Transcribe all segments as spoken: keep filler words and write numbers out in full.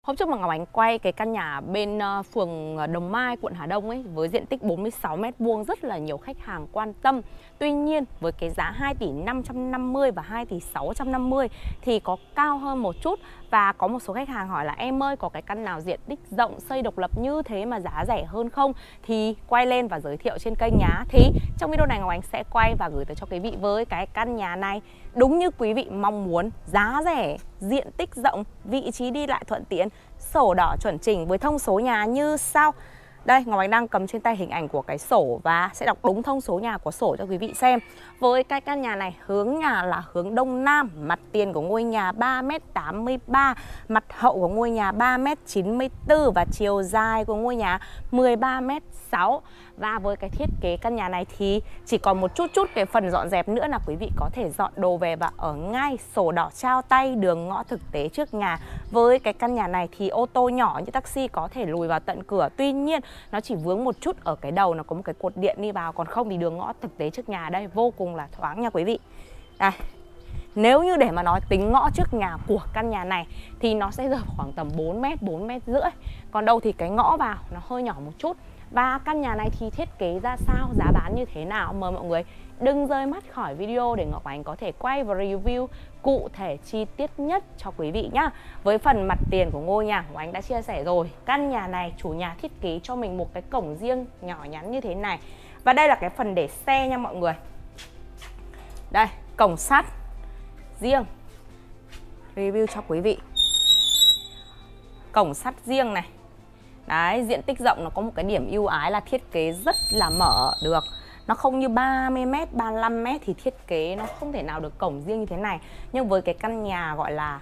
Hôm trước mà Ngọc Ánh quay cái căn nhà bên uh, phường Đồng Mai, quận Hà Đông ấy, với diện tích bốn mươi sáu mét vuông, rất là nhiều khách hàng quan tâm. Tuy nhiên với cái giá hai tỷ năm trăm năm mươi và hai tỷ sáu trăm năm mươi thì có cao hơn một chút. Và có một số khách hàng hỏi là em ơi, có cái căn nào diện tích rộng, xây độc lập như thế mà giá rẻ hơn không? Thì quay lên và giới thiệu trên kênh nhá. Thì trong video này Ngọc Ánh sẽ quay và gửi tới cho quý vị với cái căn nhà này đúng như quý vị mong muốn, giá rẻ, diện tích rộng, vị trí đi lại thuận tiện, sổ đỏ chuẩn chỉnh với thông số nhà như sau. Đây, Ngọc Ánh đang cầm trên tay hình ảnh của cái sổ và sẽ đọc đúng thông số nhà của sổ cho quý vị xem. Với cái căn nhà này, hướng nhà là hướng Đông Nam, mặt tiền của ngôi nhà ba mét tám mươi ba, mặt hậu của ngôi nhà ba mét chín mươi tư và chiều dài của ngôi nhà mười ba mét sáu. Và với cái thiết kế căn nhà này thì chỉ còn một chút chút cái phần dọn dẹp nữa là quý vị có thể dọn đồ về và ở ngay, sổ đỏ trao tay, đường ngõ thực tế trước nhà. Với cái căn nhà này thì ô tô nhỏ như taxi có thể lùi vào tận cửa. Tuy nhiên nó chỉ vướng một chút ở cái đầu, nó có một cái cột điện đi vào, còn không thì đường ngõ thực tế trước nhà đây vô cùng là thoáng nha quý vị. Đây, nếu như để mà nói tính ngõ trước nhà của căn nhà này thì nó sẽ rơi khoảng tầm bốn mét, bốn mét rưỡi. Còn đâu thì cái ngõ vào nó hơi nhỏ một chút. Và căn nhà này thì thiết kế ra sao, giá bán như thế nào, mời mọi người đừng rời mắt khỏi video để Ngọc Ánh có thể quay và review cụ thể chi tiết nhất cho quý vị nhá. Với phần mặt tiền của ngôi nhà, Ngọc Ánh đã chia sẻ rồi. Căn nhà này chủ nhà thiết kế cho mình một cái cổng riêng nhỏ nhắn như thế này. Và đây là cái phần để xe nha mọi người. Đây, cổng sắt riêng, review cho quý vị. Cổng sắt riêng này. Đấy, diện tích rộng nó có một cái điểm ưu ái là thiết kế rất là mở được. Nó không như ba mươi mét, ba mươi lăm mét thì thiết kế nó không thể nào được cổng riêng như thế này. Nhưng với cái căn nhà gọi là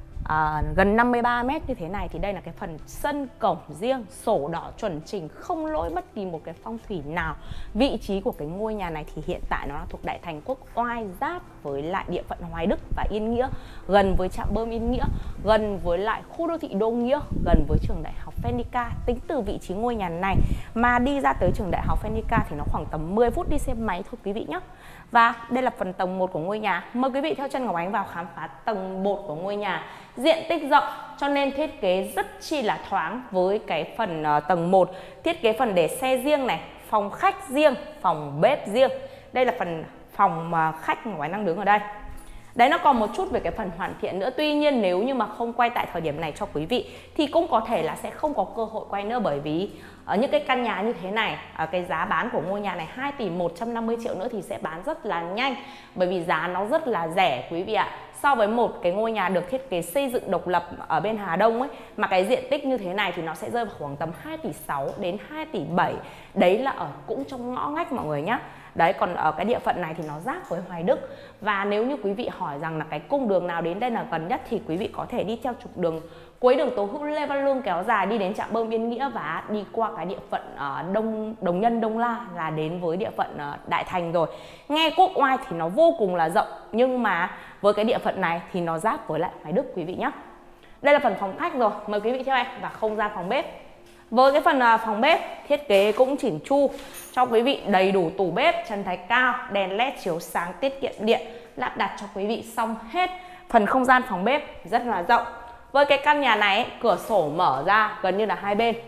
à, gần năm mươi ba mét như thế này thì đây là cái phần sân cổng riêng, sổ đỏ chuẩn chỉnh, không lỗi bất kỳ một cái phong thủy nào. Vị trí của cái ngôi nhà này thì hiện tại nó là thuộc Đại Thành Quốc Oai, giáp với lại địa phận Hoài Đức và Yên Nghĩa, gần với trạm bơm Yên Nghĩa, gần với lại khu đô thị Đô Nghĩa, gần với trường đại học Phenica. Tính từ vị trí ngôi nhà này mà đi ra tới trường đại học Phenica thì nó khoảng tầm mười phút đi xe máy thôi quý vị nhé. Và đây là phần tầng một của ngôi nhà. Mời quý vị theo chân Ngọc Ánh vào khám phá tầng một của ngôi nhà. Diện tích rộng cho nên thiết kế rất chi là thoáng. Với cái phần uh, tầng một, thiết kế phần để xe riêng này, phòng khách riêng, phòng bếp riêng. Đây là phần phòng uh, khách Ngọc Ánh đang đứng ở đây. Đấy, nó còn một chút về cái phần hoàn thiện nữa. Tuy nhiên nếu như mà không quay tại thời điểm này cho quý vị thì cũng có thể là sẽ không có cơ hội quay nữa. Bởi vì ở những cái căn nhà như thế này, ở cái giá bán của ngôi nhà này hai tỷ một trăm năm mươi triệu nữa thì sẽ bán rất là nhanh. Bởi vì giá nó rất là rẻ quý vị ạ. So với một cái ngôi nhà được thiết kế xây dựng độc lập ở bên Hà Đông ấy, mà cái diện tích như thế này thì nó sẽ rơi vào khoảng tầm hai tỷ sáu đến hai tỷ bảy. Đấy là ở cũng trong ngõ ngách mọi người nhé. Đấy, còn ở cái địa phận này thì nó giáp với Hoài Đức. Và nếu như quý vị hỏi rằng là cái cung đường nào đến đây là gần nhất thì quý vị có thể đi theo trục đường cuối đường Tố Hữu Lê Văn Lương kéo dài đi đến trạm bơm Yên Nghĩa và đi qua cái địa phận uh, Đông Đồng Nhân, Đông La là đến với địa phận uh, Đại Thành rồi. Nghe Quốc Oai thì nó vô cùng là rộng, nhưng mà với cái địa phận này thì nó giáp với lại Hoài Đức quý vị nhé. Đây là phần phòng khách rồi, mời quý vị theo em và không gian phòng bếp. Với cái phần phòng bếp thiết kế cũng chỉn chu cho quý vị, đầy đủ tủ bếp, trần thạch cao, đèn led chiếu sáng tiết kiệm điện lắp đặt cho quý vị xong hết. Phần không gian phòng bếp rất là rộng. Với cái căn nhà này ấy, cửa sổ mở ra gần như là hai bên,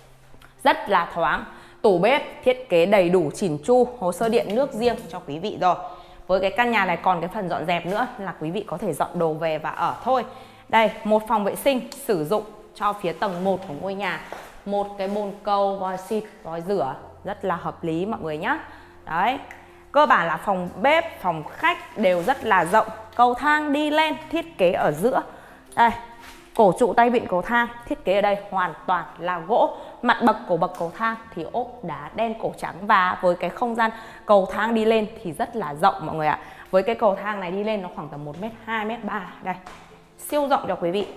rất là thoáng. Tủ bếp thiết kế đầy đủ chỉn chu, hồ sơ điện nước riêng cho quý vị rồi. Với cái căn nhà này còn cái phần dọn dẹp nữa là quý vị có thể dọn đồ về và ở thôi. Đây, một phòng vệ sinh sử dụng cho phía tầng một của ngôi nhà. Một cái bồn cầu, vòi xịt, vòi rửa rất là hợp lý mọi người nhé. Đấy, cơ bản là phòng bếp, phòng khách đều rất là rộng. Cầu thang đi lên thiết kế ở giữa. Đây, cổ trụ tay vịn cầu thang thiết kế ở đây hoàn toàn là gỗ. Mặt bậc của bậc cầu thang thì ốp đá đen cổ trắng. Và với cái không gian cầu thang đi lên thì rất là rộng mọi người ạ. Với cái cầu thang này đi lên nó khoảng tầm một mét hai, một mét ba. Đây, siêu rộng cho quý vị.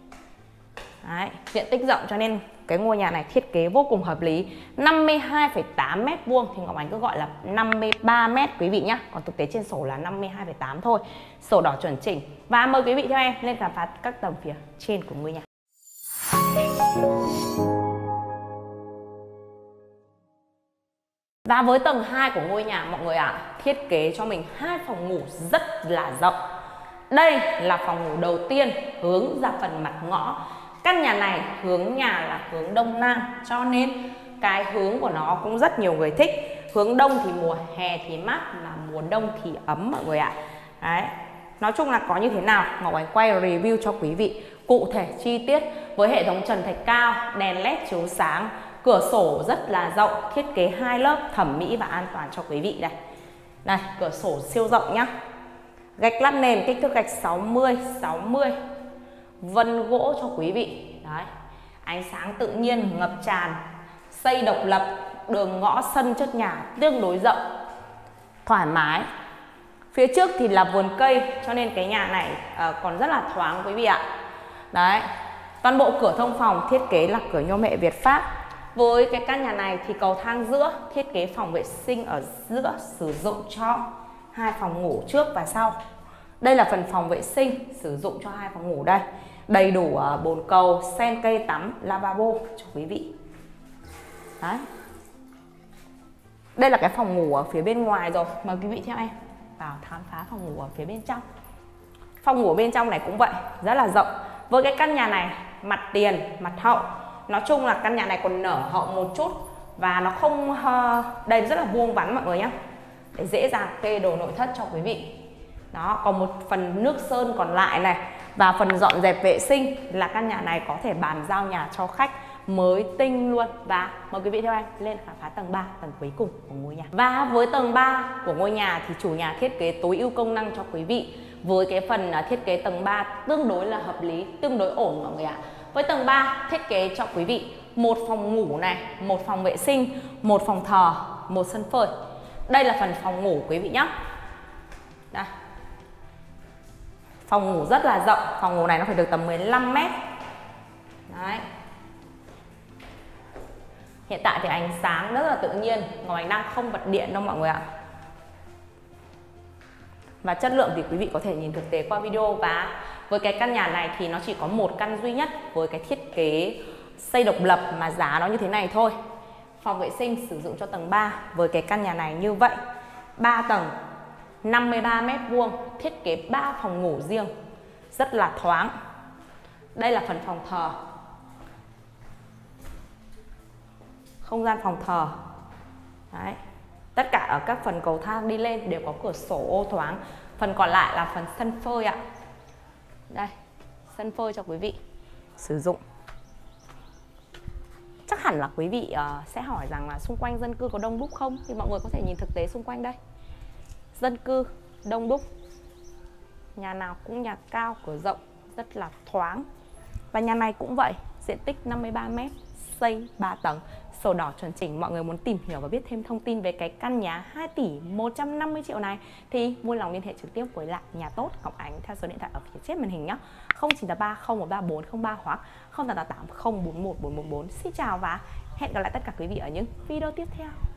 Đấy, diện tích rộng cho nên cái ngôi nhà này thiết kế vô cùng hợp lý. Năm mươi hai phẩy tám mét vuông thì Ngọc Ánh cứ gọi là năm mươi ba mét quý vị nhé. Còn thực tế trên sổ là năm mươi hai phẩy tám thôi. Sổ đỏ chuẩn chỉnh. Và mời quý vị theo em lên khám phá các tầng phía trên của ngôi nhà. Và với tầng hai của ngôi nhà mọi người ạ, à, thiết kế cho mình hai phòng ngủ rất là rộng. Đây là phòng ngủ đầu tiên hướng ra phần mặt ngõ. Căn nhà này hướng nhà là hướng đông nam, cho nên cái hướng của nó cũng rất nhiều người thích. Hướng đông thì mùa hè thì mát, là mùa đông thì ấm mọi người ạ. Đấy. Nói chung là có như thế nào Ngọc Ánh quay review cho quý vị cụ thể chi tiết, với hệ thống trần thạch cao, đèn led chiếu sáng, cửa sổ rất là rộng, thiết kế hai lớp thẩm mỹ và an toàn cho quý vị đây. Này, cửa sổ siêu rộng nhá. Gạch lát nền kích thước gạch sáu mươi sáu mươi. Vân gỗ cho quý vị. Đấy. Ánh sáng tự nhiên ngập tràn, xây độc lập, đường ngõ sân trước nhà tương đối rộng, thoải mái. Phía trước thì là vườn cây, cho nên cái nhà này uh, còn rất là thoáng quý vị ạ. Đấy. Toàn bộ cửa thông phòng thiết kế là cửa nhôm hệ Việt Pháp. Với cái căn nhà này thì cầu thang giữa, thiết kế phòng vệ sinh ở giữa, sử dụng cho hai phòng ngủ trước và sau. Đây là phần phòng vệ sinh sử dụng cho hai phòng ngủ đây. Đầy đủ uh, bồn cầu, sen cây tắm, lavabo cho quý vị. Đấy. Đây là cái phòng ngủ ở phía bên ngoài rồi. Mời quý vị theo em vào khám phá phòng ngủ ở phía bên trong. Phòng ngủ bên trong này cũng vậy, rất là rộng. Với cái căn nhà này, mặt tiền, mặt hậu, nói chung là căn nhà này còn nở hậu một chút. Và nó không, uh, đây rất là vuông vắn mọi người nhé, để dễ dàng kê đồ nội thất cho quý vị. Đó, còn một phần nước sơn còn lại này. Và phần dọn dẹp vệ sinh là căn nhà này có thể bàn giao nhà cho khách mới tinh luôn. Và mời quý vị theo em lên khám phá tầng ba, tầng cuối cùng của ngôi nhà. Và với tầng ba của ngôi nhà thì chủ nhà thiết kế tối ưu công năng cho quý vị. Với cái phần thiết kế tầng ba tương đối là hợp lý, tương đối ổn mọi người ạ. Với tầng ba thiết kế cho quý vị một phòng ngủ này, một phòng vệ sinh, một phòng thờ, một sân phơi. Đây là phần phòng ngủ quý vị nhé. Đây. Phòng ngủ rất là rộng, phòng ngủ này nó phải được tầm mười lăm mét. Đấy. Hiện tại thì ánh sáng rất là tự nhiên, Ngọc Ánh đang không bật điện đâu mọi người ạ. Và chất lượng thì quý vị có thể nhìn thực tế qua video. Và với cái căn nhà này thì nó chỉ có một căn duy nhất với cái thiết kế xây độc lập mà giá nó như thế này thôi. Phòng vệ sinh sử dụng cho tầng ba với cái căn nhà này như vậy. ba tầng, năm mươi ba mét vuông, thiết kế ba phòng ngủ riêng, rất là thoáng. Đây là phần phòng thờ. Không gian phòng thờ. Đấy. Tất cả ở các phần cầu thang đi lên đều có cửa sổ ô thoáng. Phần còn lại là phần sân phơi ạ. Đây, sân phơi cho quý vị sử dụng. Chắc hẳn là quý vị uh, sẽ hỏi rằng là xung quanh dân cư có đông đúc không? Thì mọi người có thể nhìn thực tế xung quanh đây. Dân cư đông đúc, nhà nào cũng nhà cao, cửa rộng, rất là thoáng. Và nhà này cũng vậy, diện tích năm mươi ba mét, xây ba tầng, sổ đỏ chuẩn chỉnh. Mọi người muốn tìm hiểu và biết thêm thông tin về cái căn nhà hai tỷ một trăm năm mươi triệu này thì vui lòng liên hệ trực tiếp với lại Nhà Tốt Ngọc Ánh theo số điện thoại ở phía trên màn hình nhé, không chín tám ba không một ba bốn không ba hoặc không tám tám tám không bốn một bốn bốn bốn. Xin chào và hẹn gặp lại tất cả quý vị ở những video tiếp theo.